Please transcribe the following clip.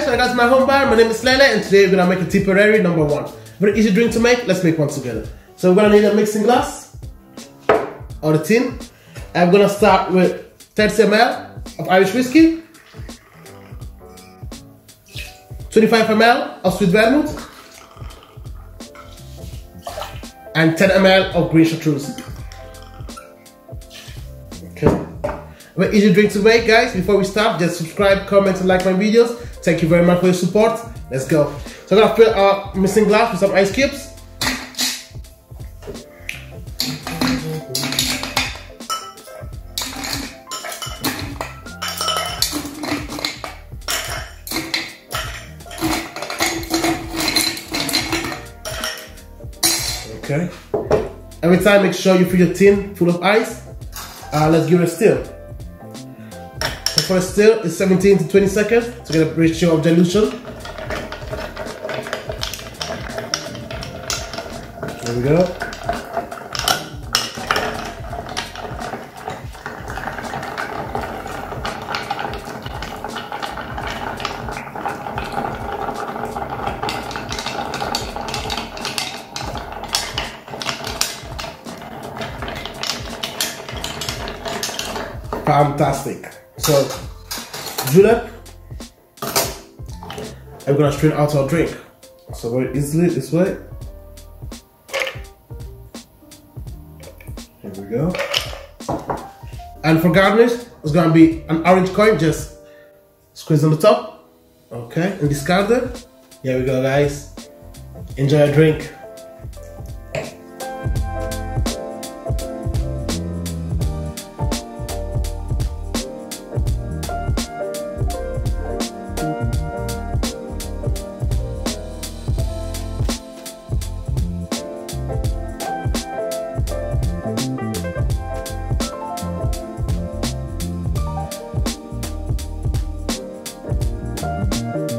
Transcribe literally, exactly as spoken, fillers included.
welcome guys to my home bar. My name is Lele and today we're gonna make a Tipperary number one. Very easy drink to make, let's make one together. So we're gonna need a mixing glass or a tin. I'm gonna start with thirty milliliters of Irish whiskey, twenty-five milliliters of sweet vermouth, and ten milliliters of green chartreuse. Okay. Very easy drink to make, guys. Before we start, just subscribe, comment, and like my videos. Thank you very much for your support. Let's go. So I'm gonna fill our mixing glass with some ice cubes. Okay. Every time, make sure you fill your tin full of ice. Uh, let's give it a stir. So for a stir, it's seventeen to twenty seconds to get a ratio of dilution. There we go. Fantastic. So, julep, I'm gonna strain out our drink. So very easily this way. Here we go. And for garnish, it's gonna be an orange coin, just squeeze on the top. Okay, and discard it. Here we go, guys. Enjoy your drink. Thank you.